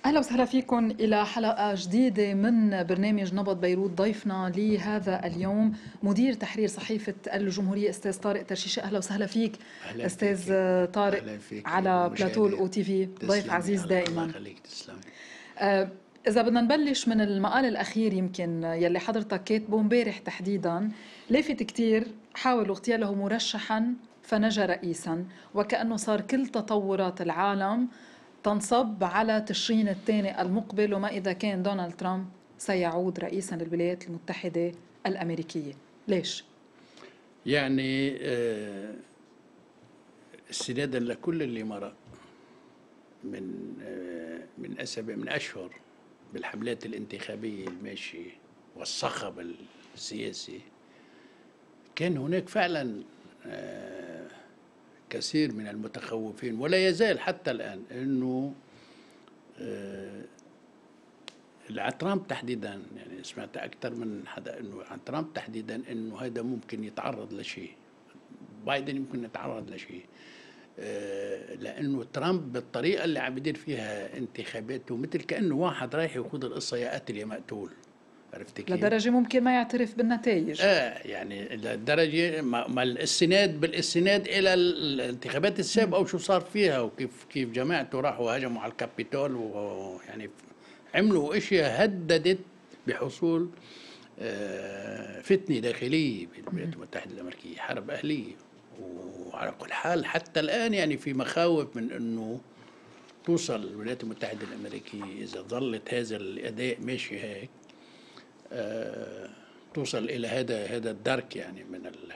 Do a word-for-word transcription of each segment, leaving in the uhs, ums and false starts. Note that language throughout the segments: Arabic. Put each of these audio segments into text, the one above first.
أهلا وسهلا فيكم إلى حلقة جديدة من برنامج نبض بيروت. ضيفنا لهذا اليوم مدير تحرير صحيفة الجمهورية أستاذ طارق ترشيشة. أهلا وسهلا فيك أهلا أستاذ فيك. طارق أهلا فيك على بلاتو المشاهدة. الأو تي في، ضيف تسلمي. عزيز الله دائما. يخليك. تسلمي. آه، إذا بدنا نبلش من المقال الأخير يمكن يلي حضرتك كاتبه امبارح تحديدا، لافت كتير: حاولوا اغتياله مرشحا فنجا رئيسا، وكأنه صار كل تطورات العالم تنصب على تشرين الثاني المقبل، وما إذا كان دونالد ترامب سيعود رئيسا للولايات المتحدة الأمريكية. ليش؟ يعني آه، استنادا لكل اللي مر من آه، من أسابيع من أشهر بالحملات الانتخابية الماشية والصخب السياسي، كان هناك فعلا آه، كثير من المتخوفين، ولا يزال حتى الآن، أنه آه، عن ترامب تحديدا. يعني سمعت اكثر من حدا انه عن ترامب تحديدا انه هذا ممكن يتعرض لشيء، بايدن يمكن يتعرض لشيء، آه، لانه ترامب بالطريقه اللي عم بيدير فيها انتخاباته مثل كانه واحد رايح يخوض القصه يا قاتل يا مقتول. عرفت كيف؟ لدرجة ممكن ما يعترف بالنتائج. اه يعني لدرجه ما ما الاستناد بالاستناد الى الانتخابات السابقه وشو صار فيها، وكيف كيف جماعته راحوا هجموا على الكابيتول، ويعني عملوا اشياء هددت بحصول آه، فتنه داخليه بالولايات المتحده الامريكيه، حرب اهليه. وعلى كل حال حتى الان يعني في مخاوف من انه توصل الولايات المتحده الامريكيه اذا ظلت هذا الاداء ماشي هيك، آه، توصل الى هذا هذا الدرك يعني من ال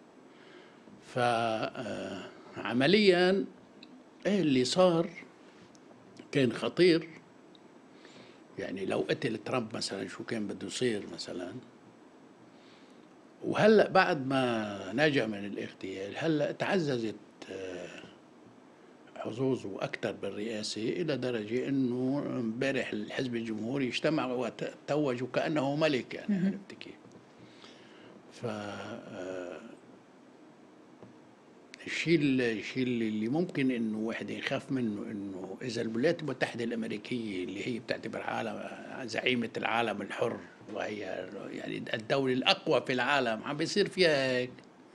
فعمليا ايه اللي صار كان خطير. يعني لو قتل ترامب مثلا شو كان بده يصير مثلا. وهلا بعد ما نجا من الاغتيال هلا تعززت آه، حظوظه اكثر بالرئاسه، الى درجه انه امبارح الحزب الجمهوري اجتمع وتوج وكانه ملك. يعني عرفت كيف؟ ف آه، الشيء الشيء اللي ممكن انه واحد يخاف منه انه اذا الولايات المتحده الامريكيه اللي هي بتعتبر عالم زعيمه العالم الحر، وهي يعني الدوله الاقوى في العالم، عم بيصير فيها هيك،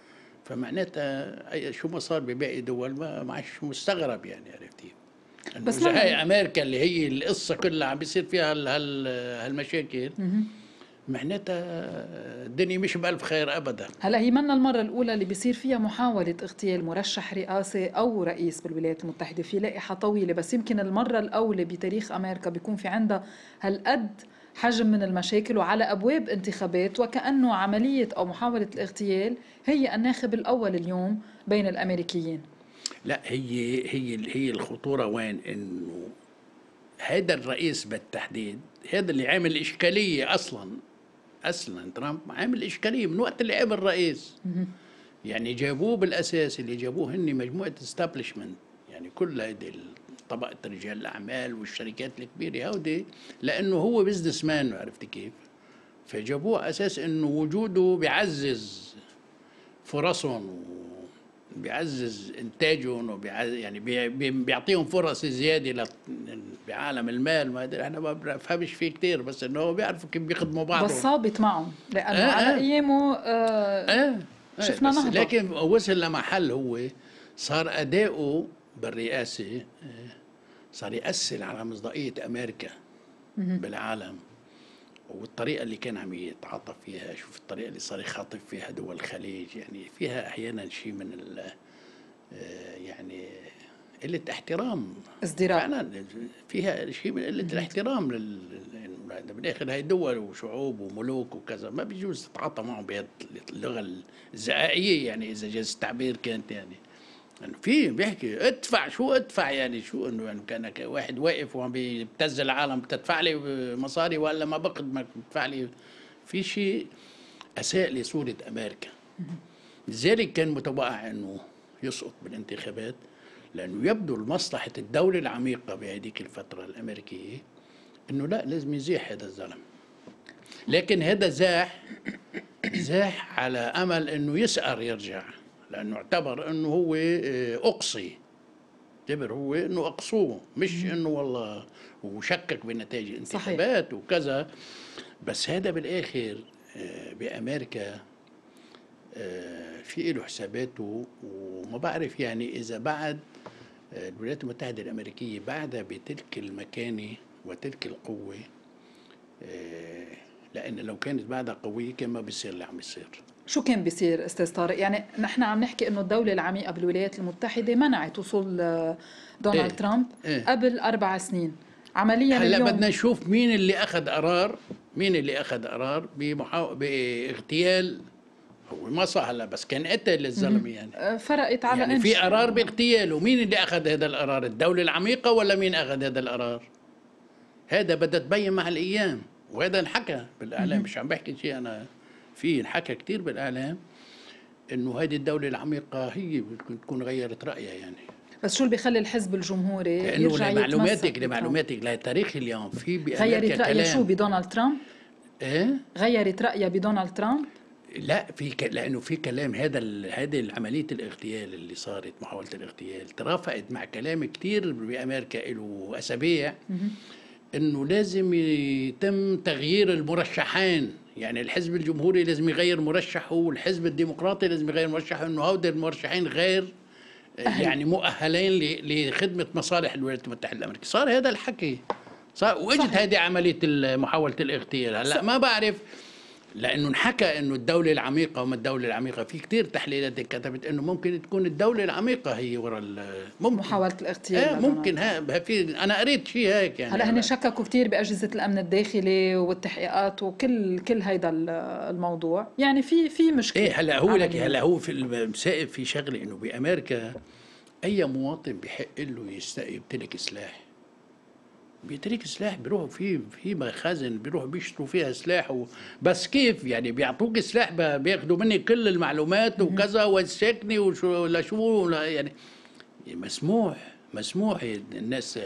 فمعناتها أي شو ما صار بباقي دول ما ما عادش مستغرب. يعني عرفت كيف؟ انه بس اذا هاي ما امريكا اللي هي القصه كلها عم بيصير فيها هال هال هالمشاكل، معناتها الدنيا مش بألف خير ابدا. هلا هي منا المرة الأولى اللي بيصير فيها محاولة اغتيال مرشح رئاسي أو رئيس بالولايات المتحدة، في لائحة طويلة، بس يمكن المرة الأولى بتاريخ أمريكا بيكون في عندها هالقد حجم من المشاكل وعلى أبواب انتخابات، وكأنه عملية أو محاولة الاغتيال هي الناخب الأول اليوم بين الأمريكيين. لا، هي هي هي الخطوره وين؟ انه هذا الرئيس بالتحديد هذا اللي عامل اشكاليه اصلا. اصلا ترامب عامل اشكاليه من وقت اللي عمل رئيس. يعني جابوه بالاساس، اللي جابوه هن مجموعه استابلشمنت، يعني كل هيدي طبقه رجال الاعمال والشركات الكبيره هودي، لانه هو بزنس مان. عرفت كيف؟ فجابوه اساس انه وجوده بيعزز فرصهم، بيعزز انتاجهم، وبيعزز يعني بي بي بيعطيهم فرص زياده ل بعالم المال. ما احنا ما بنفهمش فيه كثير، بس انه هو بيعرفوا كيف بيخدموا بس بعضهم. صابت معهم اه لأنه على اه أيامه آه اه, آه شفنا بس نهضة. لكن وصل لمحل هو صار اداؤه بالرئاسه آه صار يأثر على مصداقيه امريكا بالعالم، والطريقة اللي كان عم يتعاطف فيها. شوف الطريقة اللي صار يخاطب فيها دول الخليج، يعني فيها أحيانا شيء من ال يعني قلة احترام. ازدراء. فعلا فيها شيء من قلة الاحترام لل بالآخر هاي دول وشعوب وملوك وكذا، ما بيجوز تتعاطى معهم بهاللغة الزقائية، يعني إذا جاز التعبير كانت. يعني يعني في بيحكي ادفع، شو ادفع يعني شو انه يعني كانك واحد واقف وعم بيبتز العالم، بتدفع لي مصاري ولا ما بخدمك بتدفع لي. في شيء اساء لصورة امريكا، لذلك كان متوقع انه يسقط بالانتخابات، لانه يبدو لمصلحة الدولة العميقة بهذيك الفترة الامريكية انه لا، لازم يزيح هذا الزلمة. لكن هذا زاح زاح على امل انه يسأر يرجع، لانه اعتبر انه هو اقصي اعتبر هو انه اقصوه، مش انه والله وشكك بنتائج الانتخابات وكذا. بس هذا بالاخر آه، بامريكا آه، في له حساباته، وما بعرف يعني اذا بعد آه، الولايات المتحده الامريكيه بعدها بتلك المكانه وتلك القوه. آه، لان لو كانت بعدها قويه كان ما بيصير اللي عم يصير. شو كان بيصير استاذ طارق؟ يعني نحن عم نحكي انه الدولة العميقة بالولايات المتحدة منعت وصول آه، دونالد ايه ترامب ايه قبل أربع سنين. عمليا هلا اليوم بدنا نشوف مين اللي اخذ قرار، مين اللي اخذ قرار بمحاو... باغتيال. هو ما صح هلا، بس كان قتل الزلمه يعني. آه، فرقت على يعني في انش قرار باغتياله، مين اللي اخذ هذا القرار؟ الدوله العميقه ولا مين اخذ هذا القرار؟ هذا بدها تبين مع الايام، وهذا انحكى بالاعلام، مش عم بحكي شيء انا، في انحكى كثير بالاعلام انه هذه الدوله العميقه هي بدكم تكون غيرت رايها يعني. بس شو اللي بيخلي الحزب الجمهوري لانه يرجع لمعلوماتك يتمسك بترامب؟ لمعلوماتك لتاريخ اليوم في بامريكا غيرت رأيها شو كلام. بدونالد ترامب؟ ايه غيرت رأيها بدونالد ترامب؟ لا، في ك... لانه في كلام، هذا ال... هذه عمليه الاغتيال اللي صارت، محاوله الاغتيال ترافقت مع كلام كثير بامريكا له اسابيع انه لازم يتم تغيير المرشحين. يعني الحزب الجمهوري لازم يغير مرشحه، والحزب الديمقراطي لازم يغير مرشحه، انه هؤلاء المرشحين غير أهل. يعني مؤهلين ل... لخدمه مصالح الولايات المتحده الامريكيه. صار هذا الحكي، صار واجت هذه عمليه محاوله الاغتيال. هلا ما بعرف، لانه انحكى انه الدوله العميقه وما الدوله العميقه. في كثير تحليلات كتبت انه ممكن تكون الدوله العميقه هي وراء ممكن محاولة الاغتيال. آه ممكن ها في، انا قريت شيء هيك يعني. هلا هن شككوا كثير باجهزه الامن الداخلي والتحقيقات وكل كل هيدا الموضوع، يعني في في مشكله. ايه هلا هو لك، هلا هو في المسائل في شغله انه بامريكا اي مواطن بحق له يمتلك سلاح، بيترك سلاح، بيروحوا في في مخازن بيروحوا بيشتروا فيها سلاح و... بس كيف يعني بيعطوك سلاح بياخذوا منك كل المعلومات وكذا والسكني وشو ولا شو ولا يعني مسموح مسموح الناس.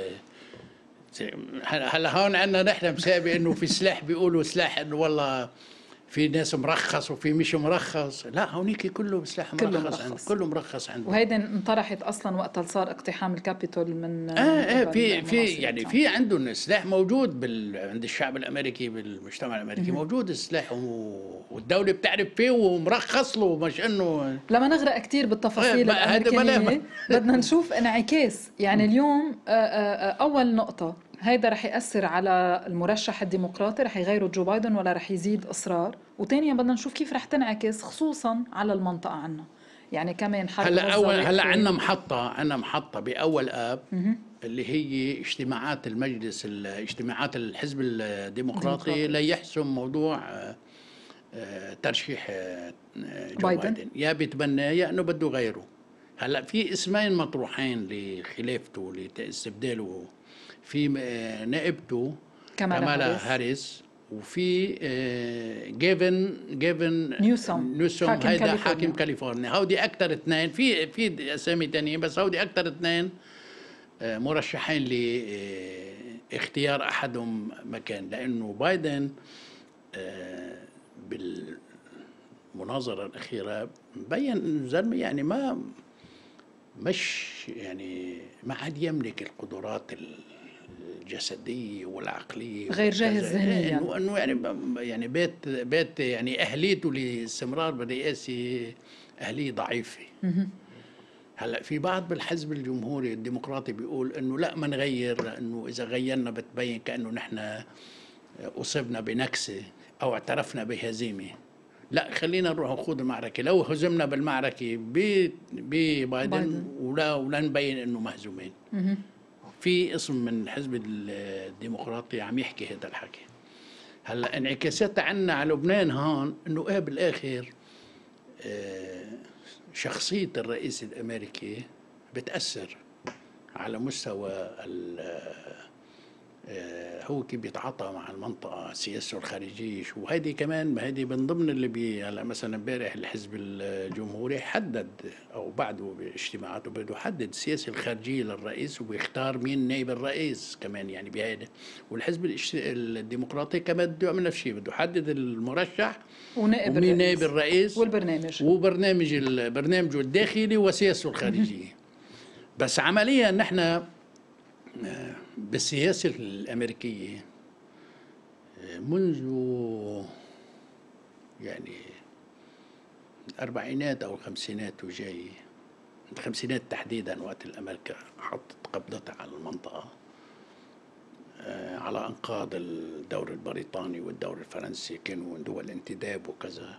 هلا هون عندنا نحن مسابق انه في سلاح بيقولوا سلاح انه والله في ناس مرخص وفي مش مرخص. لا هونيك كله سلاح مرخص، كله مرخص عند كله مرخص عنده. وهيدا انطرحت اصلا وقت صار اقتحام الكابيتول من اه اه في في يعني في عندهم سلاح موجود بال عند الشعب الامريكي، بالمجتمع الامريكي موجود السلاح، والدوله بتعرف فيه ومرخص له، مش انه. لما نغرق كثير بالتفاصيل آه الامريكيه بدنا نشوف انعكاس. يعني اليوم آه آه اول نقطه، هيدا رح يأثر على المرشح الديمقراطي، رح يغيروا جو بايدن ولا رح يزيد إصرار؟ وثانيا بدنا نشوف كيف رح تنعكس خصوصا على المنطقة عنا، يعني كمان حرب هلا غزة. أول هلا عندنا محطة عندنا محطة بأول آب اللي هي اجتماعات المجلس، اجتماعات الحزب الديمقراطي ليحسم موضوع ترشيح جو بايدن, بايدن. يا بيتبناه يا انه بده غيره. هلا في اسمين مطروحين لخلافته لاستبداله، في نائبته كمالا هاريس، وفي جيفن جيفن نيوسوم نيوسوم هيدا حاكم كاليفورنيا. هودي اكثر اثنين، في في اسامي ثانيه بس هودي اكثر اثنين مرشحين لاختيار احدهم مكان، لانه بايدن بالمناظره الاخيره بين انه زلمه يعني ما مش يعني ما عاد يملك القدرات الجسديه والعقليه، غير جاهز ذهنيا، انه انه يعني يعني بيت بيت يعني اهليته للاستمرار بالرئاسه اهليه ضعيفه. هلا في بعض بالحزب الجمهوري الديمقراطي بيقول انه لا ما نغير، لانه اذا غيرنا بتبين كانه نحن اصبنا بنكسه او اعترفنا بهزيمه. لا خلينا نروح نخوض المعركه، لو هزمنا بالمعركه ببايدن ولا ولا نبين انه مهزومين. في اسم من الحزب الديمقراطي عم يحكي هذا الحكي. هلا انعكاساتها عنا على لبنان هون انه ايه بالاخر شخصيه الرئيس الامريكي بتاثر على مستوى هو كيف بيتعاطى مع المنطقه، سياسته الخارجيه شو. وهيدي كمان ما هيدي من ضمن اللي بي هلا مثلا امبارح الحزب الجمهوري حدد او بعده باجتماعاته بده يحدد السياسه الخارجيه للرئيس وبيختار مين نائب الرئيس كمان يعني بهيدا. والحزب الديمقراطي كمان بده يعمل نفس الشيء، بده يحدد المرشح ونائب ومين الرئيس نائب الرئيس والبرنامج وبرنامج برنامجه الداخلي وسياسته الخارجيه. بس عمليا نحن بالسياسة الأمريكية منذ يعني الأربعينات أو الخمسينات وجاي، الخمسينات تحديدا، وقت الأمريكا حطت قبضتها على المنطقة على أنقاض الدور البريطاني والدور الفرنسي، كانوا دول انتداب وكذا.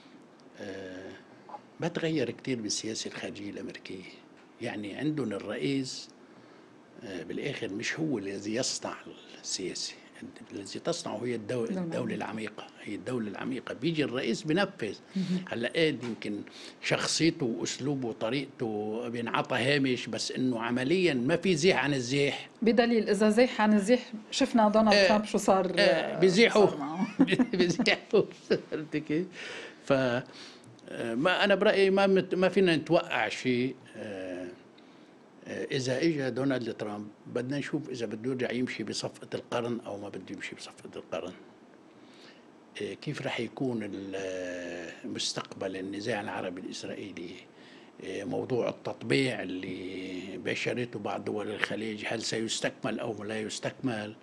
ما تغير كتير بالسياسة الخارجية الأمريكية. يعني عندهم الرئيس بالآخر مش هو الذي يصنع السياسة، الذي تصنعه هي الدولة, الدولة العميقة، هي الدولة العميقة. بيجي الرئيس بنفذ. هلا قاد يمكن شخصيته وأسلوبه وطريقته بينعطى هامش، بس إنه عمليا ما في زيح عن الزيح. بدليل إذا زيح عن الزيح شفنا دونالد آه ترامب شو صار. آه بيزيحوا بيزيحوا فهمت كيف؟ ف ما أنا برأيي ما مت ما فينا نتوقع شيء. آه إذا إجا دونالد ترامب بدنا نشوف إذا بده يرجع يمشي بصفقة القرن أو ما بده يمشي بصفقة القرن. كيف رح يكون مستقبل النزاع العربي الإسرائيلي؟ موضوع التطبيع اللي بشرته بعض دول الخليج، هل سيستكمل أو لا يستكمل؟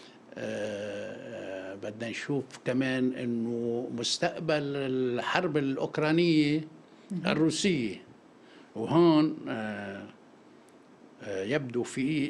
بدنا نشوف كمان إنه مستقبل الحرب الأوكرانية الروسية. وهون يبدو في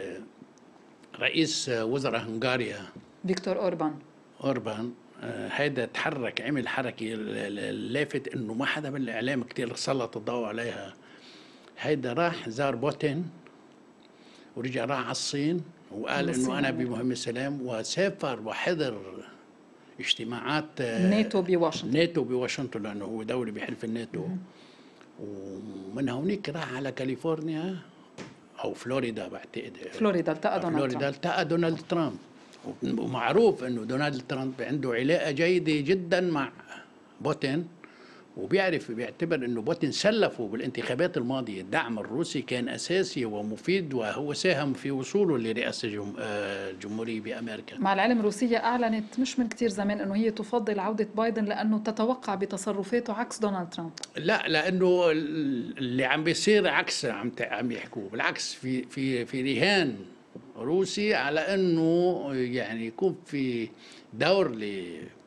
رئيس وزراء هنغاريا فيكتور أوربان أوربان هيدا تحرك، عمل حركة لافت إنه ما حدا بالإعلام كتير سلط الضوء عليها. هيدا راح زار بوتين ورجع راح على الصين وقال إنه أنا بمهمة سلام، وسافر وحضر اجتماعات ناتو بواشنطن ناتو بواشنطن لأنه هو دولة بحلف الناتو. ومن هونيك راح على كاليفورنيا أو فلوريدا بعتقد. فلوريدا التقى دونالد فلوريدا التقى دونالد ترامب. ومعروف انه دونالد ترامب عنده علاقه جيده جدا مع بوتين، وبيعرف بيعتبر انه بوتين سلفه بالانتخابات الماضيه. الدعم الروسي كان اساسي ومفيد، وهو ساهم في وصوله لرئاسه الجمهوريه بامريكا. مع العلم روسيا اعلنت مش من كتير زمان انه هي تفضل عوده بايدن لانه تتوقع بتصرفاته عكس دونالد ترامب. لا، لانه اللي عم بيصير عكس عم عم يحكوه، بالعكس في في في رهان روسي على انه يعني يكون في دور ل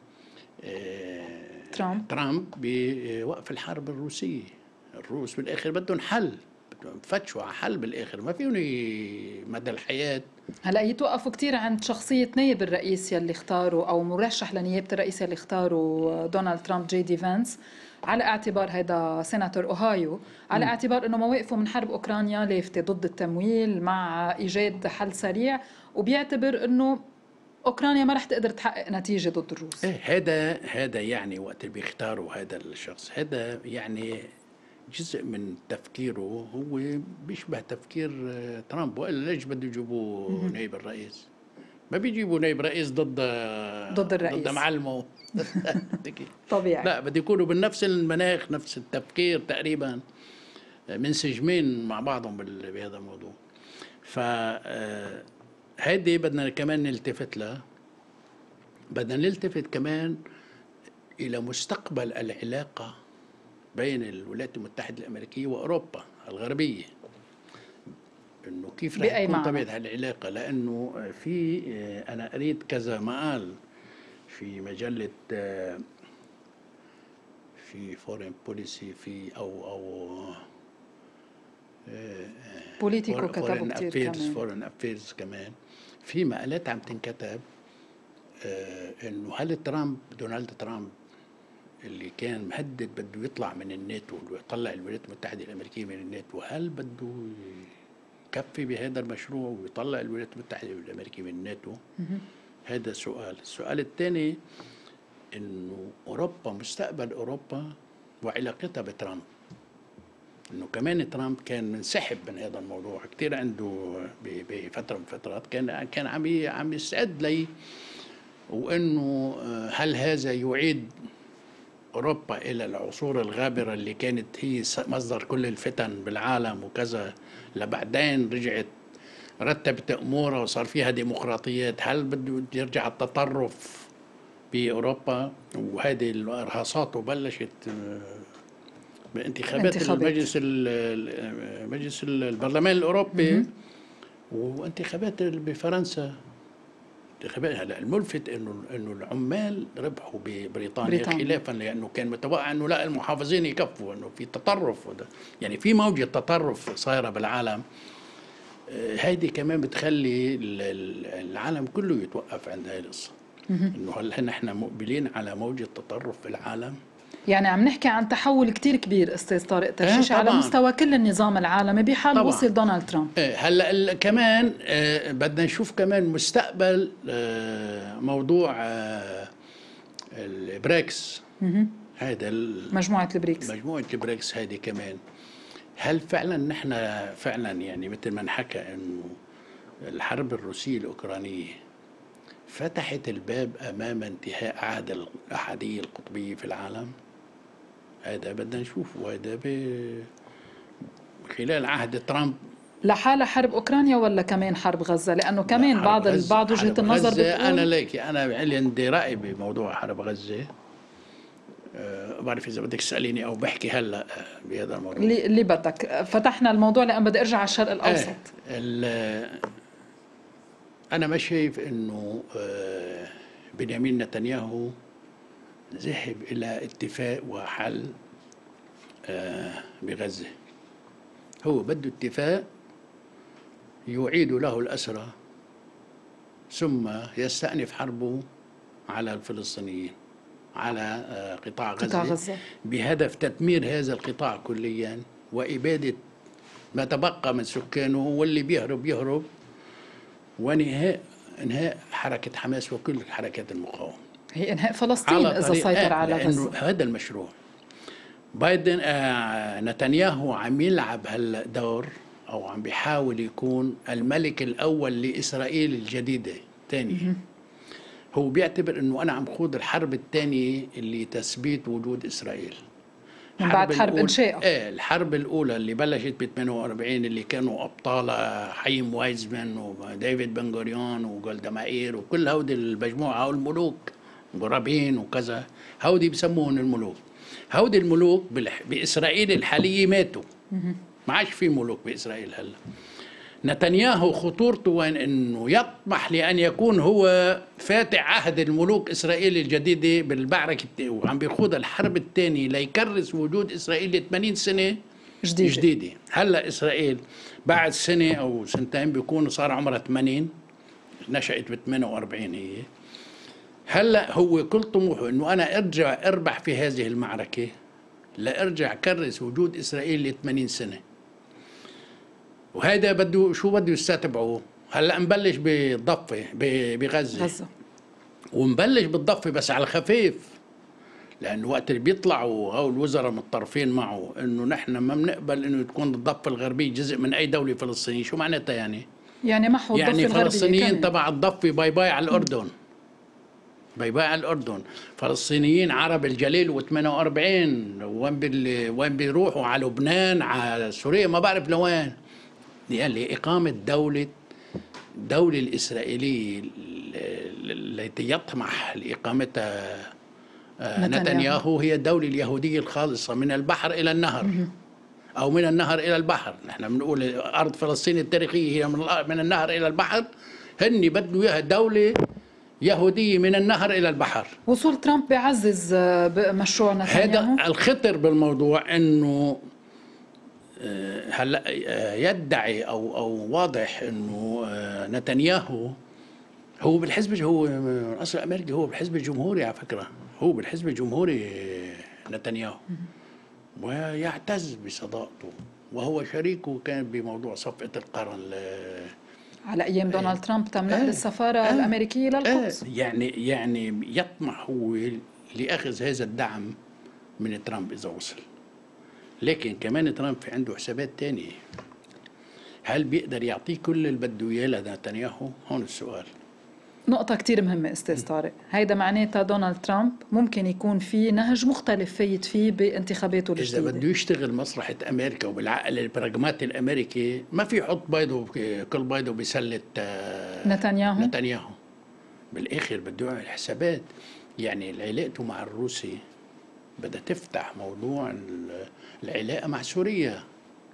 ترامب ترامب بوقف الحرب الروسيه. الروس بالاخر بدهم حل، بدهم يفتشوا على حل بالاخر، ما فيهم مدى الحياه. هلا يتوقفوا كثير عند شخصيه نائب الرئيس يلي اختاروا او مرشح لنيابه الرئيس يلي اختاروا دونالد ترامب، جي دي فانس، على اعتبار هيدا سيناتور اوهايو، على اعتبار انه مواقفه من حرب اوكرانيا لافته ضد التمويل مع ايجاد حل سريع، وبيعتبر انه اوكرانيا ما رح تقدر تحقق نتيجه ضد الروس. ايه هذا هذا يعني وقت اللي بيختاروا هذا الشخص، هذا يعني جزء من تفكيره هو بيشبه تفكير ترامب. والا ليش بده يجيبوا نائب الرئيس؟ ما بيجيبوا نائب رئيس ضد ضد الرئيس، ضد معلمه طبيعي. لا، بده يكونوا بنفس المناخ، نفس التفكير تقريبا، منسجمين مع بعضهم بهذا الموضوع. ف هيدي بدنا كمان نلتفت لها. بدنا نلتفت كمان إلى مستقبل العلاقة بين الولايات المتحدة الأمريكية وأوروبا الغربية، إنه كيف رح تكون طبيعة العلاقة. لأنه في أنا قريت كذا مقال في مجلة في فورين بوليسي في أو أو بوليتيكو كتبوا كتير كمان، فورين أفيرز كمان، في مقالات عم تنكتب آه انه هل ترامب دونالد ترامب اللي كان مهدد بده يطلع من الناتو ويطلع الولايات المتحده الامريكيه من الناتو، هل بده يكفي بهذا المشروع ويطلع الولايات المتحده الامريكيه من الناتو؟ هذا سؤال. السؤال الثاني انه اوروبا، مستقبل اوروبا وعلاقتها بترامب، انه كمان ترامب كان منسحب من هذا الموضوع كثير عنده بفتره من الفترات، كان كان عم عم يستعد لي، وانه هل هذا يعيد اوروبا الى العصور الغابره اللي كانت هي مصدر كل الفتن بالعالم وكذا، لبعدين رجعت رتبت امورها وصار فيها ديمقراطيات. هل بده يرجع التطرف باوروبا؟ وهذه الارهاصات وبلشت بانتخابات المجلس مجلس البرلمان الاوروبي وانتخابات بفرنسا. انتخابات هلا الملفت انه انه العمال ربحوا ببريطانيا بريطانيا. خلافا، لانه كان متوقع انه لا المحافظين يكفوا، انه في تطرف وده. يعني في موجه تطرف صايره بالعالم. آه، هيدي كمان بتخلي ال- ال- العالم كله يتوقف عند هاي القصه، انه هل نحن مقبلين على موجه تطرف في العالم. يعني عم نحكي عن تحول كتير كبير استاذ طارق آه ترشيشي على طبعاً. مستوى كل النظام العالمي بحال طبعاً. وصل دونالد ترامب. إيه، هلا ال- كمان آه، بدنا نشوف كمان مستقبل آه، موضوع آه، البريكس. هذا ال- مجموعة البريكس. مجموعة البريكس هذه كمان، هل فعلا نحن فعلا يعني مثل ما انحكى انه الحرب الروسية الأوكرانية فتحت الباب أمام انتهاء عهد الأحادية القطبية في العالم؟ هذا بدنا نشوفه. هذا ب- خلال عهد ترامب. لحالها حرب اوكرانيا ولا كمان حرب غزة؟ لانه كمان حرب بعض غزة- بعض وجهة حرب النظر غزة بتقول أنا ليكي أنا عندي رأي بموضوع حرب غزة. أه بعرف إذا بدك تسأليني أو بحكي هلا آه، بهذا الموضوع. اللي, اللي بدك. فتحنا الموضوع لان بدي ارجع على الشرق الاوسط. آه أنا ما شايف إنه آه بنيامين نتنياهو ذهب إلى اتفاق وحل آه بغزة. هو بده اتفاق يعيد له الأسرى ثم يستأنف حربه على الفلسطينيين، على آه قطاع غزة, قطاع غزة بهدف تدمير هذا القطاع كليا وإبادة ما تبقى من سكانه، واللي بيهرب يهرب، وانهاء انهاء حركة حماس وكل حركات المقاومة. هي انهاء فلسطين اذا سيطر على غزة. هذا المشروع بايدن آه نتنياهو عم يلعب هلا دور، او عم بيحاول يكون الملك الاول لاسرائيل الجديده ثاني. هو بيعتبر انه انا عم خوض الحرب الثانيه اللي تثبيت وجود اسرائيل من بعد حرب انشائها. ايه الحرب الاولى اللي بلشت ب ثمانية وأربعين اللي كانوا ابطالها حيم وايزمان وديفيد بن غوريون وجولدا مائير وكل هودي المجموعه، والملوك ورابين وكذا، هودي بسموهم الملوك. هودي الملوك باسرائيل الحاليه ماتوا، ما عادش في ملوك باسرائيل هلا. نتنياهو خطورته وين؟ انه يطمح لان يكون هو فاتح عهد الملوك اسرائيل الجديده بالمعركه، وعم بيخوض الحرب الثانيه ليكرس وجود اسرائيل ل ثمانين سنه جديده. جديده. هلا اسرائيل بعد سنه او سنتين بيكون صار عمرها ثمانين، نشأت ب ثمانية وأربعين هي. هلا هو كل طموحه انه انا ارجع اربح في هذه المعركه، لارجع كرس وجود اسرائيل ل ثمانين سنه. وهذا بده شو بده يستتبعه. هلا نبلش بالضفه بغزه غزة. ونبلش بالضفه بس على الخفيف، لانه وقت اللي بيطلعوا هول الوزراء متطرفين معه انه نحن ما بنقبل انه تكون الضفه الغربيه جزء من اي دوله فلسطينيه. شو معناتها يعني؟ يعني محو الضفه يعني الغربيه فلسطينيين تبع الضفه باي باي على الاردن، باي باي على الاردن. فلسطينيين عرب الجليل و ثمانية وأربعين وين بال... وين بيروحوا على لبنان على سوريا ما بعرف لوين، يعني إقامة دولة الدولة الإسرائيلية التي يطمح لإقامتها نتنياهو هي الدولة اليهودية الخالصة من البحر إلى النهر أو من النهر إلى البحر. نحن بنقول أرض فلسطين التاريخية هي من النهر إلى البحر، هني بدوا إياها دولة يهودية من النهر إلى البحر. وصول ترامب بيعزز مشروع نتنياهو. هذا الخطر بالموضوع إنه هلا يدعي او او واضح انه نتنياهو هو بالحزب، هو من اصل امريكي، هو بالحزب الجمهوري على فكره، هو بالحزب الجمهوري نتنياهو، ويعتز بصداقته، وهو شريكه كان بموضوع صفقه القرن على ايام دونالد ترامب تم نقل السفاره آه الامريكيه للقدس. آه يعني يعني يطمح هو لاخذ هذا الدعم من ترامب اذا وصل. لكن كمان ترامب في عنده حسابات تانية، هل بيقدر يعطيه كل اللي بده اياه لنتنياهو؟ هون السؤال. نقطة كتير مهمة استاذ طارق، هيدا معناتها دونالد ترامب ممكن يكون في نهج مختلف فايت فيه بانتخاباته الجديدة. إذا بده يشتغل مصلحة أمريكا وبالعقل البراغماتي الأمريكي ما في يحط بيضه كل بيضه بسلة نتنياهو. نتنياهو بالآخر بده يعمل حسابات. يعني علاقته مع الروسي بدها تفتح موضوع العلاقة مع سوريا.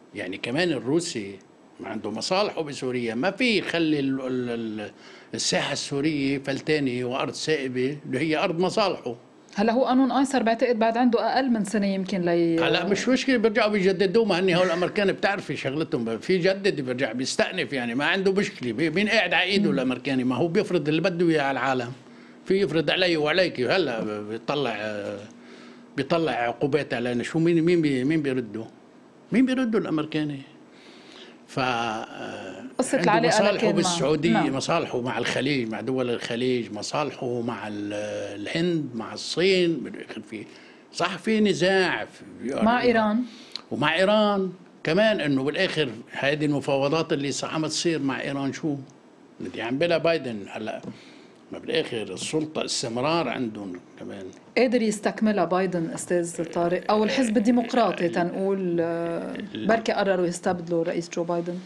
يعني كمان الروسي عنده مصالحه بسوريا، ما في يخلي ال- ال- ال- الساحة السورية فلتانة وأرض سائبة اللي هي أرض مصالحه. هلا هو قانون ايسر بعتقد بعد عنده اقل من سنه يمكن لي. هلا مش مشكلة، بيرجعوا بيجددوه، ما هني هول الأمريكان بتعرفي شغلتهم، في جدد بيرجع بيستأنف، يعني ما عنده مشكلة. بي- مين قاعد على إيده الأمريكاني؟ ما هو بيفرض اللي بده إياه على العالم، في يفرض علي وعليك. هلا بيطلع بيطلع عقوبات علينا، شو مين مين بي مين بيردوا؟ مين بيردوا الأمريكاني؟ ف قصه عنده العلاقه مصالحه لكن مع بالسعودية، نعم. مصالحه مع الخليج، مع دول الخليج، مصالحه مع ال- الهند، مع الصين بالآخر. في صح في نزاع في مع ايران. ومع إيران كمان، إنه بالآخر هذه المفاوضات اللي عم تصير مع إيران شو اللي عم بلا بايدن هلا، ما بالآخر السلطة استمرار عندهم كمان. قادر يستكملها بايدن استاذ طارق او الحزب الديمقراطي تنقول آه، بركي قرروا يستبدلوا الرئيس جو بايدن؟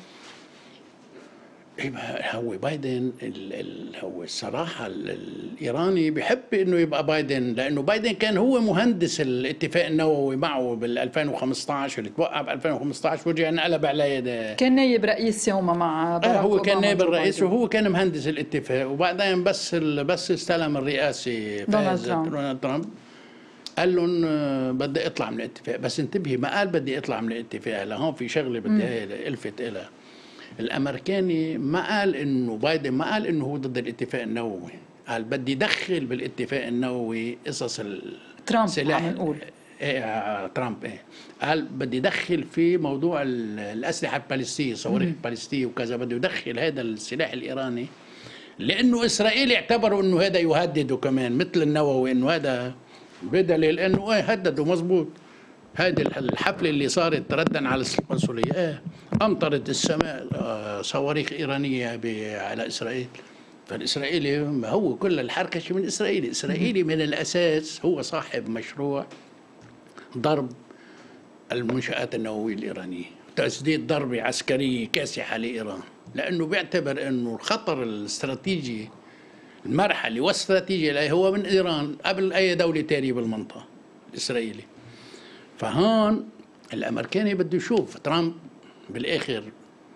إيه هو بايدن ال ال هو الصراحة ال- الإيراني بيحب إنه يبقى بايدن، لأنه بايدن كان هو مهندس الاتفاق النووي معه بال ألفين وخمسة عشر اللي توقع ب ألفين وخمسة عشر، ورجع انقلب عليه ده. كان نايب رئيس يومها مع باراك آه هو كان اوباما نائب وجو الرئيس بايدن. وهو كان مهندس الاتفاق، وبعدين بس ال بس استلم الرئاسة دونالد فاز ترامب. دونالد ترامب، قال لهم آه، بدي اطلع من الاتفاق. بس انتبهي، ما قال بدي اطلع من الاتفاق. هلا هون في شغله بدي الفت لها. الامريكاني ما قال انه بايدن ما قال انه هو ضد الاتفاق النووي، قال بدي يدخل بالاتفاق النووي قصص ترامب السلاح. عم نقول ايه آه، ترامب ايه قال بدي يدخل في موضوع ال- الاسلحه البالستيه، صواريخ البالستيه وكذا، بده يدخل هذا السلاح الايراني، لانه اسرائيل اعتبروا انه هذا يهدده كمان مثل النووي، انه هذا بدليل انه ايه هددوا مزبوط. هذه الحفله اللي صارت ردا على القنصليه، ايه امطرت السماء آه، صواريخ ايرانيه ب- على اسرائيل. فالاسرائيلي ما هو كل الحركه شيء من اسرائيل. اسرائيلي من الاساس هو صاحب مشروع ضرب المنشآت النووية الإيرانية، تسديد ضربة عسكرية كاسحة لإيران، لأنه بيعتبر أنه الخطر الاستراتيجي المرحلي والاستراتيجي له هو من إيران قبل أي دولة تانية بالمنطقة الإسرائيلي. فهون الأمريكاني بده يشوف ترامب بالآخر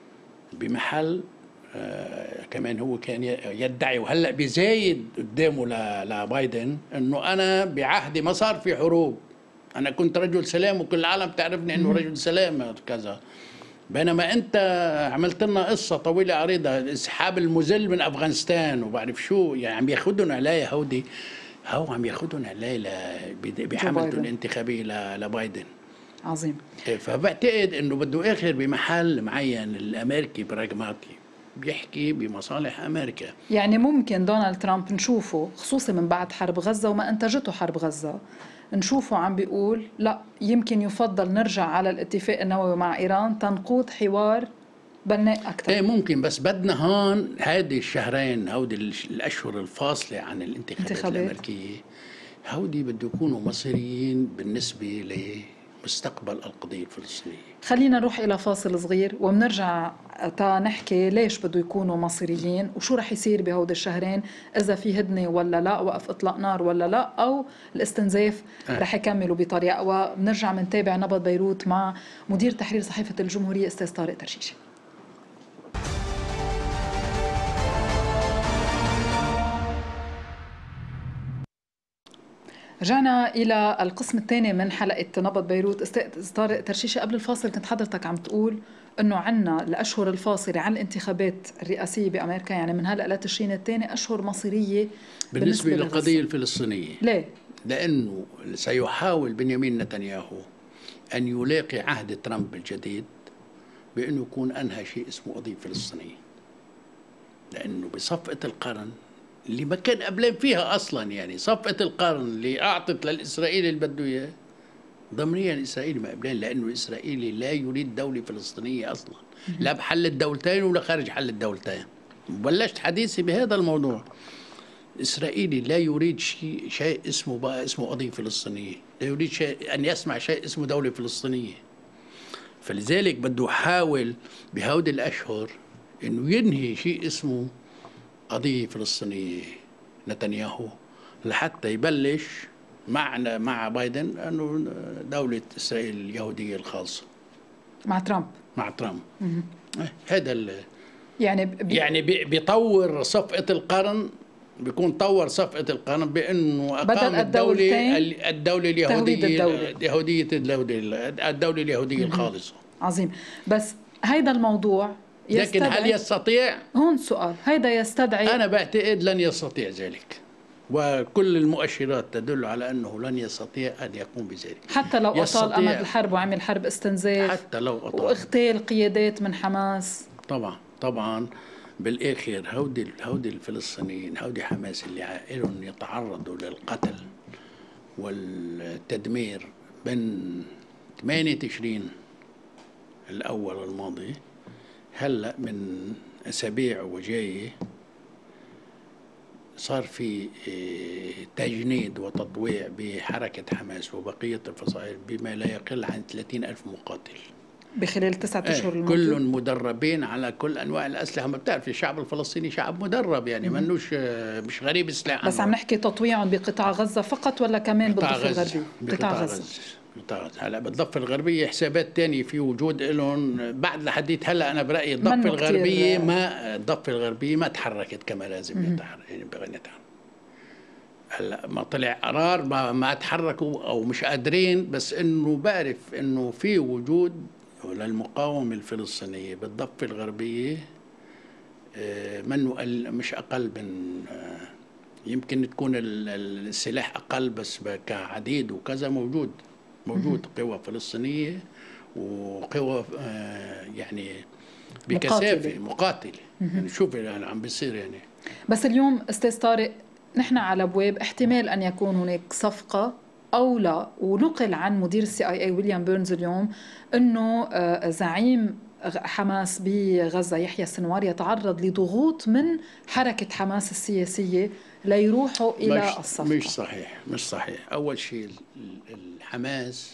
بمحل آه كمان هو كان يدعي، وهلا بيزايد قدامه ل- لبايدن انه انا بعهدي ما صار في حروب، انا كنت رجل سلام وكل العالم تعرفني انه رجل سلام كذا، بينما انت عملت لنا قصه طويله عريضه، الانسحاب المذل من افغانستان وبعرف شو، يعني عم ياخذهم علي هودي، هو عم ياخذهم علي ل- بحملته بايدن. الانتخابيه ل- لبايدن. عظيم. فبعتقد انه بده اخر بمحل معين. الامريكي براغماتي بيحكي بمصالح امريكا. يعني ممكن دونالد ترامب نشوفه خصوصي من بعد حرب غزة وما انتجته حرب غزة، نشوفه عم بيقول لا يمكن يفضل نرجع على الاتفاق النووي مع إيران تنقود حوار بناء أكثر. ايه ممكن، بس بدنا هون هذه الشهرين هودي الش- الاشهر الفاصله عن الانتخابات انتخابات. الامريكيه، هودي بده يكونوا مصيريين بالنسبه لمستقبل القضيه الفلسطينيه. خلينا نروح إلى فاصل صغير وبنرجع تا نحكي ليش بده يكونوا مصيريين وشو رح يصير بهود الشهرين، إذا في هدنة ولا لا، وقف إطلاق نار ولا لا، أو الاستنزاف آه. رح يكملوا بطريقة. وبنرجع منتابع نبض بيروت مع مدير تحرير صحيفة الجمهورية أستاذ طارق ترشيشي. رجعنا إلى القسم الثاني من حلقة نبض بيروت. أستاذ طارق ترشيشي، قبل الفاصل كنت حضرتك عم تقول إنه عنا الأشهر الفاصلة عن الانتخابات الرئاسية بأمريكا، يعني من هلأ لتشرين الثاني أشهر مصيرية بالنسبه, بالنسبة للقضيه لغزة. الفلسطينيه. ليه؟ لانه سيحاول بنيامين نتنياهو ان يلاقي عهد ترامب الجديد بانه يكون انهى شيء اسمه قضيه فلسطينيه، لانه بصفقه القرن اللي ما كان قبلان فيها اصلا، يعني صفقه القرن اللي اعطت للاسرائيلي اللي بده اياه ضمنيا الاسرائيلي ما قبلان، لانه الاسرائيلي لا يريد دوله فلسطينيه اصلا، لا بحل الدولتين ولا خارج حل الدولتين. بلشت حديثي بهذا الموضوع. الإسرائيلي لا يريد شيء شيء اسمه بقى اسمه قضية فلسطينية، لا يريد شيء أن يسمع شيء اسمه دولة فلسطينية. فلذلك بده يحاول بهودي الأشهر إنه ينهي شيء اسمه قضية فلسطينية نتنياهو، لحتى يبلش معنا مع بايدن أنه دولة إسرائيل اليهودية الخاصة. مع ترامب. مع ترامب. هذا يعني بي يعني بيطور صفقة القرن، بيكون طور صفقة القرن بأنه أقام الدولة الدولة اليهودية الدولة. اليهودية الدولة الدولة اليهودية الخالصة. عظيم. بس هيدا الموضوع لكن هل يستطيع؟ هون سؤال، هيدا يستدعي، أنا بعتقد لن يستطيع ذلك، وكل المؤشرات تدل على أنه لن يستطيع أن يقوم بذلك حتى لو أطال أمد الحرب وعمل حرب استنزاف، حتى لو أطال واغتيال قيادات من حماس. طبعا طبعا بالآخر هودي هودي الفلسطينيين، هودي حماس اللي لهم يتعرضوا للقتل والتدمير من ثمانية تشرين الأول الماضي هلأ من أسابيع وجاي صار في تجنيد وتطويع بحركة حماس وبقية الفصائل بما لا يقل عن ثلاثين ألف مقاتل بخلال تسعة أشهر الماضية، كلهم مدربين على كل أنواع الأسلحة. ما بتعرف الشعب الفلسطيني شعب مدرب، يعني منوش مش غريب سلاح. بس عم نحكي تطويعهم بقطاع غزة فقط ولا كمان بالضفة الغربية؟ قطاع غزة. قطاع غزة. هلا بالضفة الغربية حسابات تانية في وجود لهم بعد لحديت هلا. أنا برأيي الضفة الغربية ما الضفة الغربية ما تحركت كما لازم يتحرك، يعني بغنى يتحرك. هلا ما طلع قرار ما ما تحركوا أو مش قادرين، بس إنه بعرف إنه في وجود للمقاومة الفلسطينية بالضفة الغربية منه مش أقل من، يمكن تكون السلاح أقل بس كعديد وكذا موجود موجود قوى فلسطينية وقوى يعني بكثافة مقاتلة. يعني شوف اللي عم بيصير يعني. بس اليوم أستاذ طارق نحن على أبواب احتمال أن يكون هناك صفقة أو لا، ونقل عن مدير السي آي اي ويليام بيرنز اليوم أنه زعيم حماس بغزة يحيى السنوار يتعرض لضغوط من حركة حماس السياسية ليروحوا إلى مش الصفقة. مش صحيح مش صحيح. أول شيء الحماس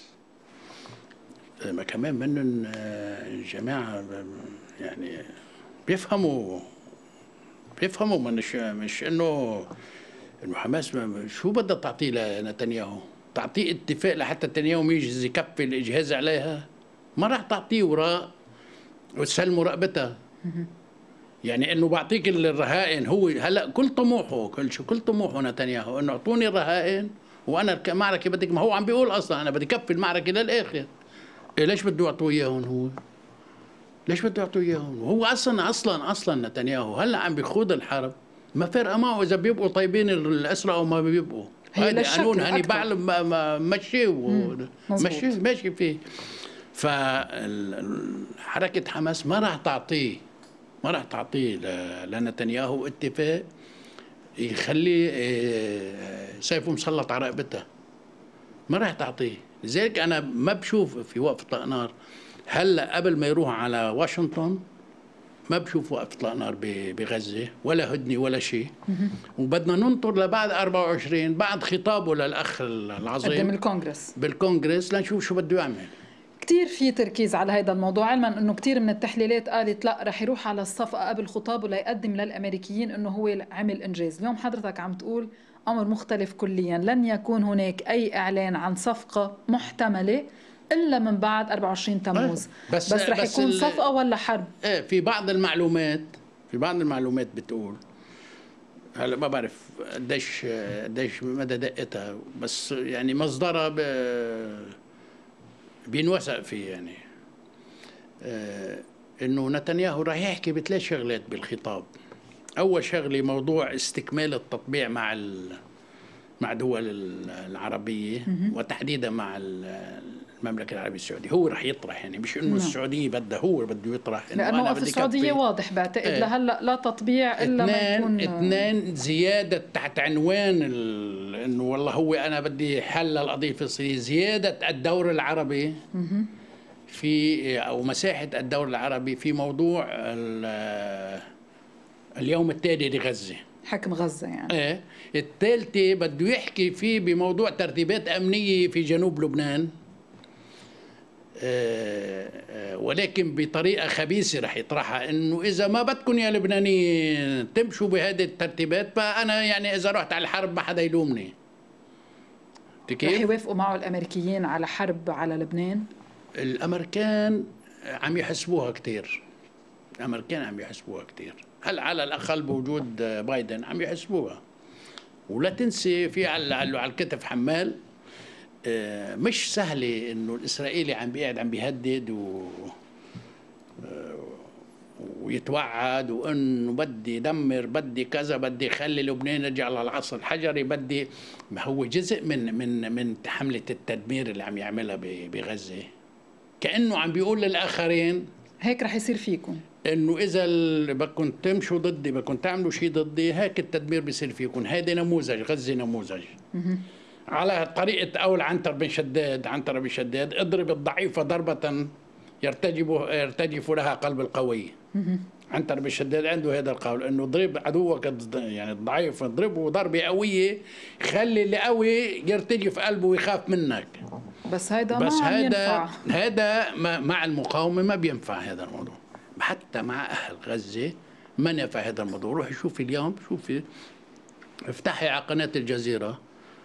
ما كمان من الجماعة يعني بيفهموا بيفهموا مش مش إنه إنه حماس شو بدها تعطيه لنتنياهو؟ تعطيه اتفاق لحتى نتنياهو يجهز يكفي الإجهاز عليها؟ ما راح تعطيه وراء وتسلموا رقبتها. يعني انه بعطيك الرهائن. هو هلا كل طموحه كل شو كل طموحه نتنياهو انه اعطوني الرهائن وانا المعركه بدك. ما هو عم بيقول اصلا انا بدي كفي المعركه للاخر. إيه ليش بده يعطوه اياهم؟ هو ليش بده يعطوه اياهم؟ وهو اصلا اصلا اصلا نتنياهو هلا عم بيخوض الحرب، ما فارقه معه اذا بيبقوا طيبين الاسرى او ما بيبقوا. هذا قانون هني بعلم مشي مشي ماشي فيه. فحركة حماس ما راح تعطيه ما راح تعطيه لنتنياهو اتفاق يخلي سيفه مسلط على رقبته. ما راح تعطيه. لذلك أنا ما بشوف في وقف إطلاق نار هلا قبل ما يروح على واشنطن. ما بشوف وقف إطلاق نار بغزة ولا هدنة ولا شيء. وبدنا ننطر لبعد أربعة وعشرين بعد خطابه للأخ العظيم قدام الكونغرس بالكونغرس لنشوف شو بده يعمل. كتير في تركيز على هذا الموضوع، علما انه كتير من التحليلات قالت لا رح يروح على الصفقه قبل خطابه ليقدم للامريكيين انه هو عمل انجاز. اليوم حضرتك عم تقول امر مختلف كليا، لن يكون هناك اي اعلان عن صفقه محتمله الا من بعد أربعة وعشرين تموز. بس, بس رح بس يكون صفقه ولا حرب؟ ايه في بعض المعلومات في بعض المعلومات بتقول، هلا ما بعرف قديش قديش مدى دقتها، بس يعني مصدرها بينوثق فيه يعني آه انه نتنياهو راح يحكي بثلاث شغلات بالخطاب. اول شغله موضوع استكمال التطبيع مع مع دول العربيه وتحديدا مع المملكه العربيه السعوديه. هو راح يطرح يعني مش انه السعوديه بدها، هو بده يطرح إنه لانه أنا في السعوديه واضح بعتقد آه لهلا لا تطبيع الا ما يكون اثنين زياده تحت عنوان انه والله هو انا بدي حل القضيه الفلسطينيه، زياده الدور العربي في او مساحه الدور العربي في موضوع اليوم التالي لغزه، حكم غزه يعني. ايه الثالثه بده يحكي فيه بموضوع ترتيبات امنيه في جنوب لبنان. آه آه ولكن بطريقة خبيثة رح يطرحها انه اذا ما بدكم يا لبنانيين تمشوا بهذه الترتيبات فانا يعني اذا رحت على الحرب ما حدا يلومني. رح يوافقوا معه الامريكيين على حرب على لبنان؟ الامريكان عم يحسبوها كثير، الامريكان عم يحسبوها كثير، هل على الاقل بوجود بايدن عم يحسبوها. ولا تنسي في على على الكتف حمال، مش سهله انه الاسرائيلي عم بيقعد عم بيهدد و ويتوعد وانه بدي دمر، بدي كذا، بدي خلي لبنان يرجع للعصر الحجري، بدي. ما هو جزء من من من حمله التدمير اللي عم يعملها بغزه، كانه عم بيقول للاخرين هيك رح يصير فيكم، انه اذا بدكم تمشوا ضدي، بدكم تعملوا شيء ضدي، هيك التدمير بيصير فيكم. هيدي نموذج غزه، نموذج على طريقه قول عنتر بن شداد. عنتر بن شداد: اضرب الضعيف ضربه يرتجف يرتجف لها قلب القوي. عنتر بن شداد عنده هذا القول، انه ضرب عدوك يعني الضعيف، اضربه ضربه قويه خلي اللي قوي يرتجف قلبه ويخاف منك. بس هيدا بس ما عم هذا ينفع. هذا مع المقاومه ما بينفع هذا الموضوع، حتى مع اهل غزه ما نفع هذا الموضوع. روحي شوفي اليوم، شوفي افتحي على قناه الجزيره،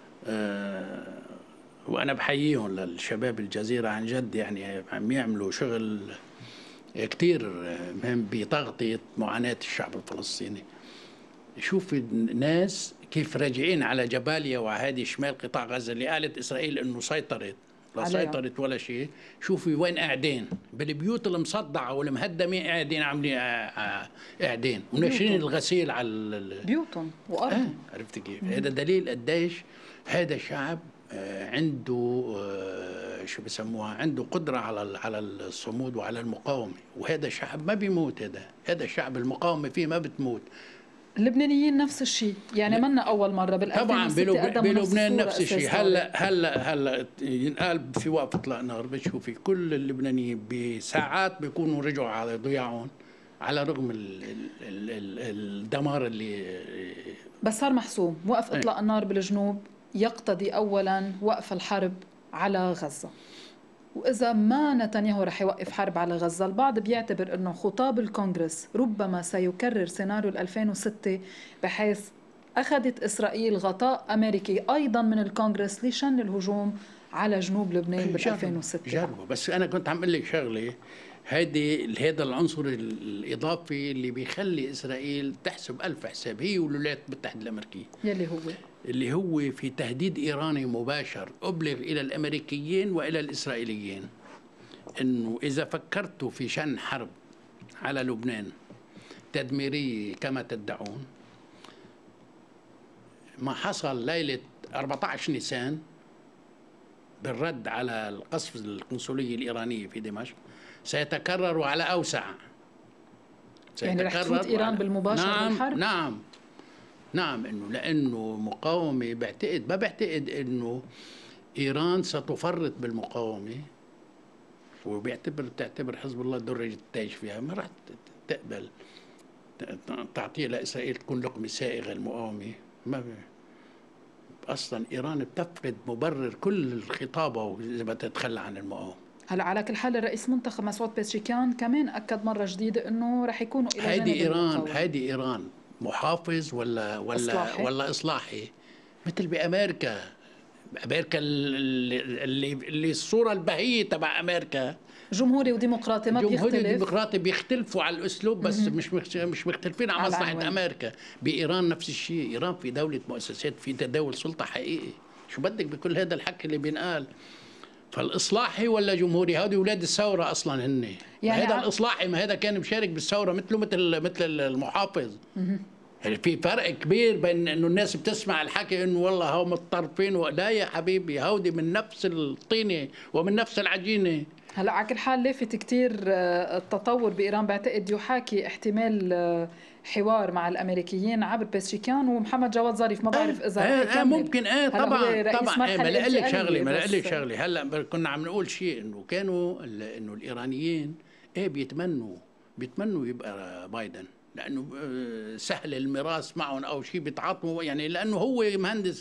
أه وانا بحييهم للشباب الجزيره عن جد، يعني عم يعملوا شغل كثير مهم بتغطيه معاناه الشعب الفلسطيني. شوفي الناس كيف راجعين على جباليا وهذه شمال قطاع غزه اللي قالت اسرائيل انه سيطرت، لا سيطرت ولا شيء. شوفي وين قاعدين، بالبيوت المصدعه والمهدمه قاعدين، عاملين قاعدين وناشرين الغسيل على بيوتهم وارضهم. آه عرفت كيف؟ هذا دليل قديش هذا الشعب عنده شو بسموها، عنده قدرة على على الصمود وعلى المقاومة. وهذا الشعب ما بيموت، هذا هذا الشعب المقاومة فيه ما بتموت. اللبنانيين نفس الشيء، يعني منا أول مرة بال طبعا بلبنان نفس الشيء. هلا هلا هلا ينقال في وقف اطلاق نار، بتشوفي كل اللبنانيين بساعات بيكونوا رجعوا على ضياعهم على رغم ال ال ال الدمار اللي. بس صار محسوم وقف اطلاق النار بالجنوب يقتضي اولا وقف الحرب على غزه، واذا ما نتنياهو رح يوقف حرب على غزه، البعض بيعتبر انه خطاب الكونغرس ربما سيكرر سيناريو ألفين وستة، بحيث اخذت اسرائيل غطاء امريكي ايضا من الكونغرس لشن الهجوم على جنوب لبنان بال ألفين وستة. جربوا. بس انا كنت عم اقول لك شغله، هيدي هذا العنصر الاضافي اللي بيخلي اسرائيل تحسب الف حساب، هي والولايات المتحده الامريكيه، يلي هو اللي هو في تهديد ايراني مباشر ابلغ الى الامريكيين والى الاسرائيليين انه اذا فكرتوا في شن حرب على لبنان تدميريه كما تدعون، ما حصل ليله أربعة عشر نيسان بالرد على القصف القنصليه الايرانيه في دمشق سيتكرر وعلى اوسع. يعني رح تفوت ايران بالمباشر نعم بالحرب؟ نعم نعم انه لانه مقاومه، بعتقد ما بعتقد انه ايران ستفرط بالمقاومه، وبيعتبر بتعتبر حزب الله درجه التاج فيها، ما راح تقبل تعطيه لاسرائيل تكون لقمه سائغه المقاومه. ما اصلا ايران بتفقد مبرر كل خطابه اذا بتتخلى عن المقاومه. هلا على كل حال الرئيس منتخب مسعود بيزشكيان كمان اكد مره جديده انه رح يكونوا الى جانب هيدي ايران المقاومة. هيدي ايران محافظ ولا ولا إصلاحي. ولا اصلاحي، مثل بامريكا. امريكا اللي اللي, اللي الصوره البهيه تبع امريكا جمهوري وديمقراطي ما بيختلف. جمهوري وديمقراطي بيختلفوا على الاسلوب، بس مش مش مختلفين على مصلحه امريكا. بايران نفس الشيء، ايران في دوله مؤسسات، في تداول سلطه حقيقي. شو بدك بكل هذا الحكي اللي بينقال؟ فالاصلاحي ولا جمهوري؟ هودي اولاد الثوره اصلا هن. يعني هذا الاصلاحي، ما هذا كان مشارك بالثوره مثله مثل مثل المحافظ. يعني في فرق كبير بين انه الناس بتسمع الحكي انه والله هم الطرفين، ولا يا حبيبي، هودي من نفس الطينه ومن نفس العجينه. هلا على كل حال لافت كثير التطور بايران، بعتقد يحاكي احتمال حوار مع الامريكيين عبر بيزشكيان ومحمد جواد ظريف. ما بعرف اذا آه آه ممكن اه طبعا طبعا. آه ما لقى لك شغله ما لقى لك شغله هلا كنا عم نقول شيء انه كانوا انه الايرانيين ايه بيتمنوا بيتمنوا يبقى بايدن، لانه سهل الميراث معهم او شيء بيتعاطوا، يعني لانه هو مهندس.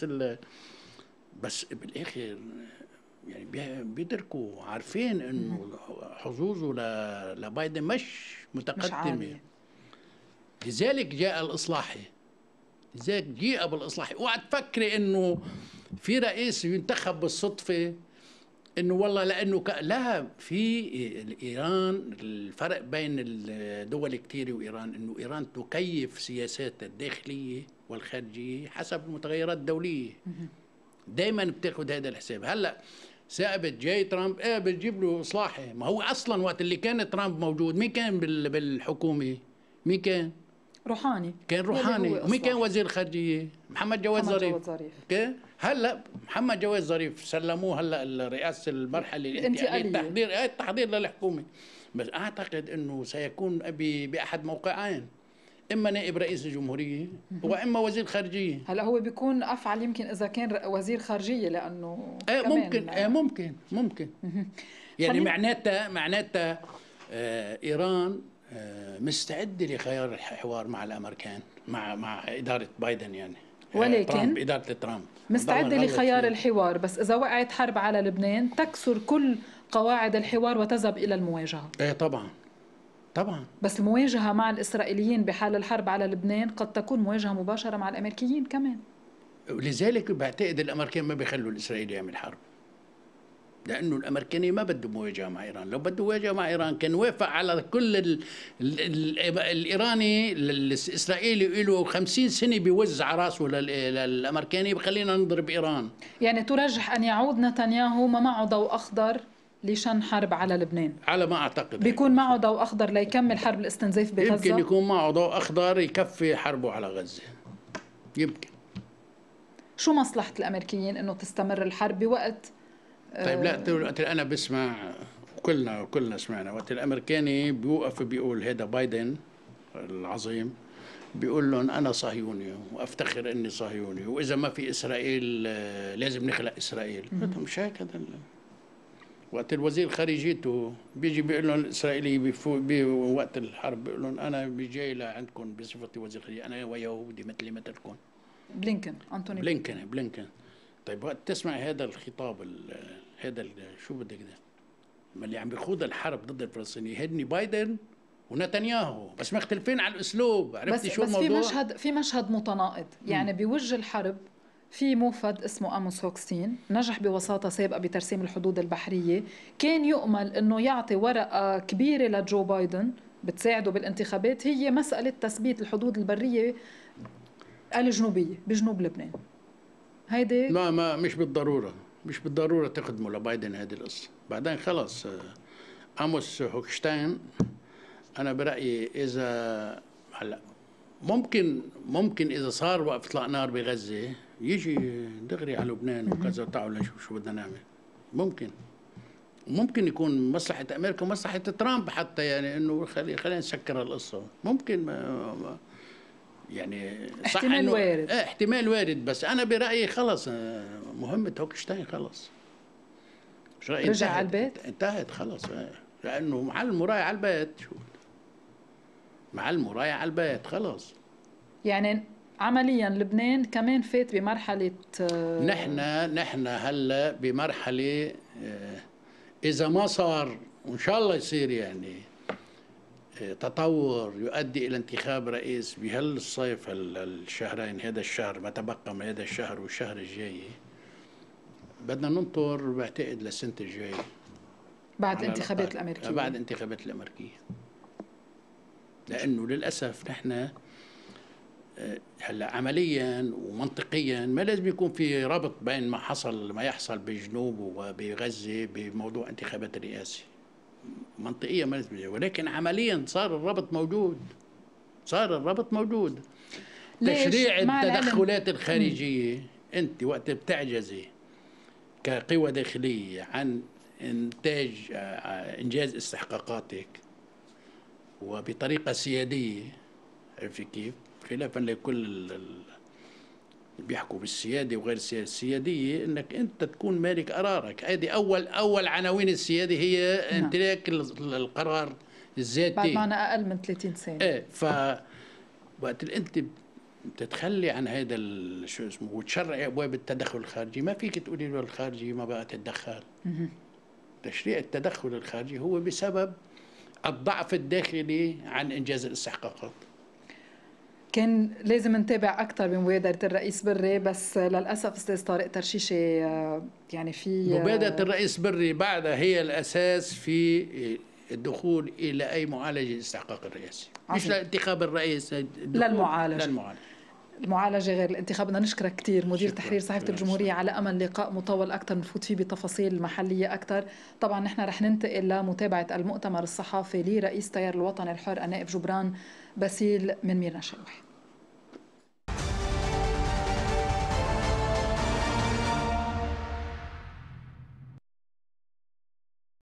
بس بالاخر يعني بيدركوا عارفين انه حظوظه لبايدن مش متقدمه. لذلك جاء الاصلاحي، لذلك جاء بالاصلاحي. اوعى تفكري انه في رئيس ينتخب بالصدفه انه والله لانه ك... لا، في ايران الفرق بين الدول كثيره وايران انه ايران تكيف سياساتها الداخليه والخارجيه حسب المتغيرات الدوليه. دائما بتاخذ هذا الحساب. هلا ثابت جاي ترامب، ايه بتجيب له اصلاحي. ما هو اصلا وقت اللي كان ترامب موجود مين كان بال... بالحكومه؟ مين كان؟ روحاني. كان روحاني. ومين كان وزير الخارجيه؟ محمد جواد محمد ظريف. جواد ظريف. اوكي. هلا محمد جواد ظريف سلموه هلا الرئاسه المرحله الانتقاليه، التحضير ايه التحضير للحكومه. بس اعتقد انه سيكون ب... باحد موقعين، اما نائب رئيس الجمهوريه واما وزير خارجيه. هلا هو بيكون افعل يمكن اذا كان وزير خارجيه لانه ايه كمان ممكن ايه ممكن ممكن يعني معناتها معناتها آه ايران آه مستعده لخيار الحوار مع الامريكان، مع مع اداره بايدن يعني، ولكن ترامب، اداره ترامب مستعده لخيار الحوار، بس اذا وقعت حرب على لبنان تكسر كل قواعد الحوار وتذهب الى المواجهه. ايه طبعا طبعا. بس المواجهه مع الاسرائيليين بحال الحرب على لبنان قد تكون مواجهه مباشره مع الامريكيين كمان. ولذلك بعتقد الامريكان ما بيخلوا الاسرائيلي يعمل حرب، لانه الامريكاني ما بده مواجهه مع ايران. لو بده مواجهه مع ايران كان وافق على كل ال ال ال الايراني الاسرائيلي له خمسين سنه بيوزع راسه للامريكاني بخلينا نضرب ايران. يعني ترجح ان يعود نتنياهو ما معه ضوء اخضر لشن حرب على لبنان؟ على ما اعتقد بيكون معه ضوء اخضر ليكمل حرب الاستنزاف بغزه. يمكن يكون معه ضوء اخضر يكفي حربه على غزه، يمكن. شو مصلحه الامريكيين انه تستمر الحرب بوقت؟ طيب لا، وقت انا بسمع كلنا كلنا سمعنا وقت الامريكاني بيوقف بيقول هذا بايدن العظيم بيقول لهم انا صهيوني وافتخر اني صهيوني، واذا ما في اسرائيل لازم نخلق اسرائيل. مش هيك هذا. وقت الوزير خارجيته بيجي بيقول لهم الاسرائيلي بوقت الحرب بيقول لهم انا بيجي لعندكم بصفتي وزير خارجيه، انا ويهودي مثلي مثلكم. بلينكن انتوني بلينكن بلينكن طيب وقت تسمع هذا الخطاب هذا شو بدك ده اللي عم بيخوض الحرب ضد الفلسطينيين هدني بايدن ونتنياهو، بس مختلفين على الاسلوب. عرفتي شو بس الموضوع؟ بس في مشهد في مشهد متناقض يعني. م. بوجه الحرب في موفد اسمه أموس هوكستين نجح بوساطة سابقة بترسيم الحدود البحرية، كان يؤمل انه يعطي ورقة كبيرة لجو بايدن بتساعده بالانتخابات، هي مسألة تثبيت الحدود البرية الجنوبية بجنوب لبنان. هيدي ما ما مش بالضرورة مش بالضرورة تخدمه لبايدن هذه القصة. بعدين خلص أموس هوكشتاين أنا برأيي إذا هلا ممكن ممكن إذا صار وقف إطلاق نار بغزة يجي دغري على لبنان وكذا، تعالوا نشوف شو بدنا نعمل. ممكن ممكن يكون مصلحة أمريكا ومصلحة ترامب حتى، يعني إنه خلي خلينا نسكر القصة. ممكن ما ما يعني صح احتمال وارد. اه احتمال وارد. بس أنا برأيي خلص مهمة هوكشتاين خلص. مش رأيي رجع على البيت؟ انتهت خلص. اه لأنه معلم ورايح على البيت. شو معلم ورايح على البيت خلص. يعني عمليا لبنان كمان فات بمرحلة نحن نحن هلا بمرحلة إذا ما صار وإن شاء الله يصير يعني تطور يؤدي إلى انتخاب رئيس بهالصيف الشهرين، هذا الشهر ما تبقى من هذا الشهر والشهر الجاي، بدنا ننطر بعتقد للسنة الجاي بعد الانتخابات الأمريكية. بعد الانتخابات الأمريكية. لأنه للأسف نحن هلا عمليا ومنطقيا ما لازم يكون في ربط بين ما حصل ما يحصل بجنوب وبغزة بموضوع انتخابات الرئاسة. منطقيا ما لازم، ولكن عمليا صار الربط موجود. صار الربط موجود. تشريع التدخلات الخارجية، انت وقت بتعجزي كقوى داخلية عن انتاج انجاز استحقاقاتك وبطريقة سيادية، عرفتي كيف؟ خلافا لكل اللي بيحكوا بالسياده وغير السياده، السياديه انك انت تكون مالك قرارك. هذه اول اول عناوين السياده هي امتلاك القرار الذاتي. بعد معنا اقل من ثلاثين سنه. ايه ف وقت انت بتتخلي عن هذا شو اسمه وتشرعي ابواب التدخل الخارجي، ما فيك تقولي له الخارجي ما بقى تتدخل. تشريع التدخل الخارجي هو بسبب الضعف الداخلي عن انجاز الاستحقاقات. كان لازم نتابع أكثر بمبادرة الرئيس بري، بس للأسف أستاذ طارق ترشيشة يعني في مبادرة الرئيس بري بعدها هي الأساس في الدخول إلى أي معالجة لاستحقاق الرئاسي، مش لانتخاب الرئيس، للمعالجة. للمعالجة المعالجة غير الانتخاب. بدنا نشكرك كثير مدير شكرا. تحرير صحيفة الجمهورية، على أمل لقاء مطول أكثر نفوت فيه بتفاصيل المحلية أكثر. طبعا نحن رح ننتقل لمتابعة المؤتمر الصحافي لرئيس تيار الوطن الحر النائب جبران باسيل من ميرنا شلوح.